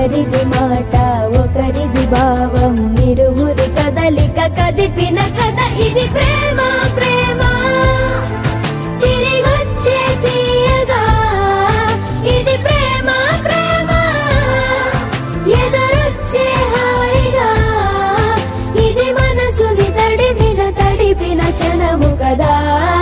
ఒకరిది మాట ఒకరిది భావం ఇరువురి కదలిక కదిపిన కథ ఇది ప్రేమ ప్రేమ తిరిగొచ్చే తీయగా ఇది ప్రేమ ప్రేమ ఎదురొచ్చే హాయిగా ఇది మనసుని తడిపిన క్షణము కదా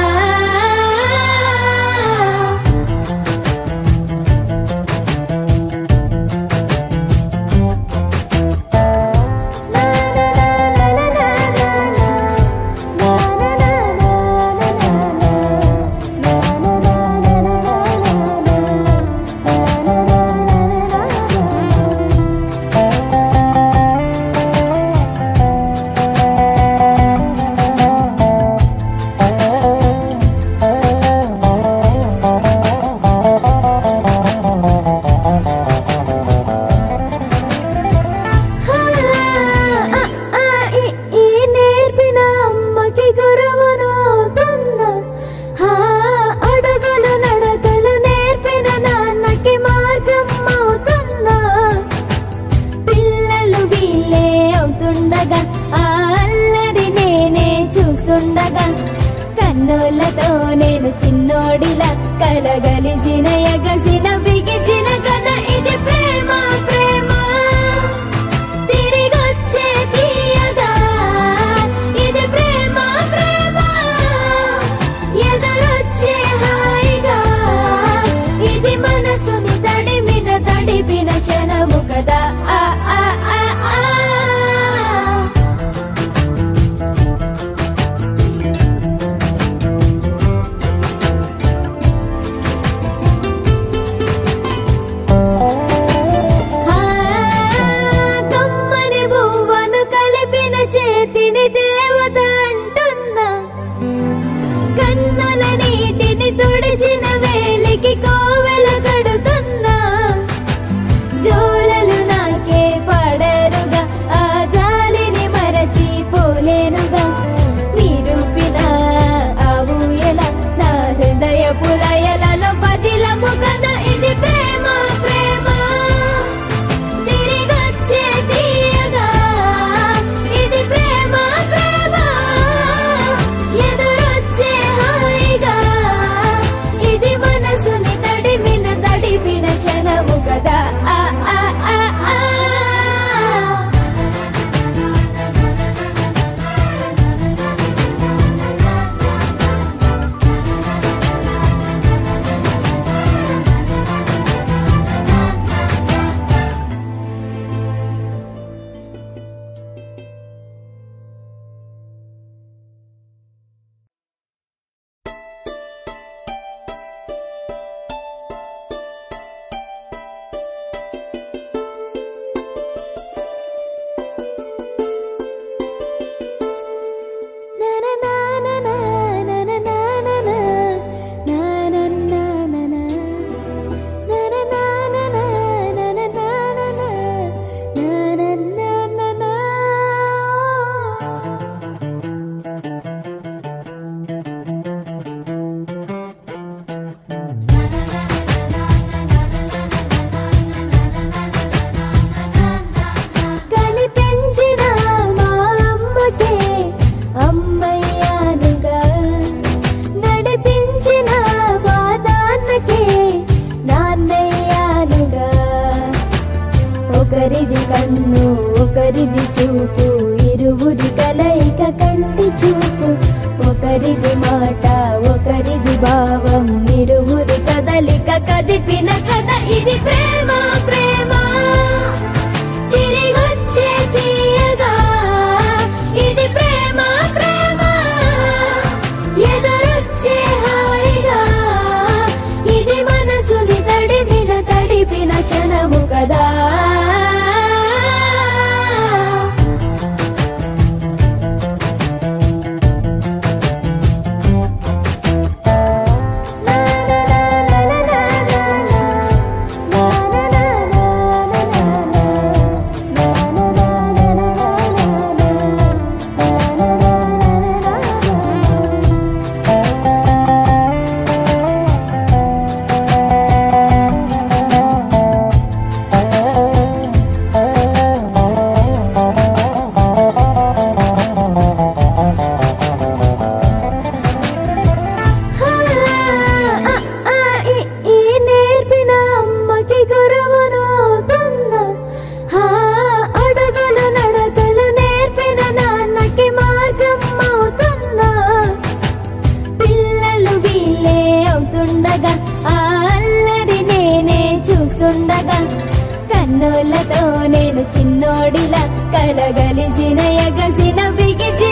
కన్నులతో నేను చిన్నోడిలా కలగలిసిన ఎగసిన బిగిసిన కథ ఇది ప్రేమ ప్రేమ తిరిగొచ్చే తీయగా ఇది ప్రేమ ప్రేమ ఎదురొచ్చే హాయిగా ఇది మనసుని తడిపిన క్షణము కదా ఆ ఆ ఆ ఆ దేవత అంటున్నా కన్నుల నీటిని తుడిచిన వేలికి కోవెల కడుతున్నా జోలలు నాకే పడరుగా ఆ జాలిని మరచి పోలేనుగా నిరూపిన ఆ ఊయల నా హృదయ పులయలలో పదిలము కదా ఇది ప్రేమ ప్రేమ తిరిగొచ్చే తీయగా ఇది ప్రేమ ప్రేమ ఎదురొచ్చే హాయిగా ఇది మనసుని తడిపిన క్షణము కదా ఆ ఆ ఆ ఆ ఒకరిది కన్ను ఒకరిది చూపు ఇరువురి కలయిక కంటి చూపు ఒకరిది మాట ఒకరిది భావం ఇరువురి కదలిక కదిపిన కథ ఇది ప్రేమ ప్రేమ తిరిగొచ్చే తీయగా ఇది ప్రేమ ప్రేమ ఎదురొచ్చే హాయిగా ఇది మనసుని తడిపిన క్షణము కదా na na na na na na na na na పెద్దోళ్ళతో నేను చిన్నోడిలా కలగలిసిన ఎగసిన బిగిసి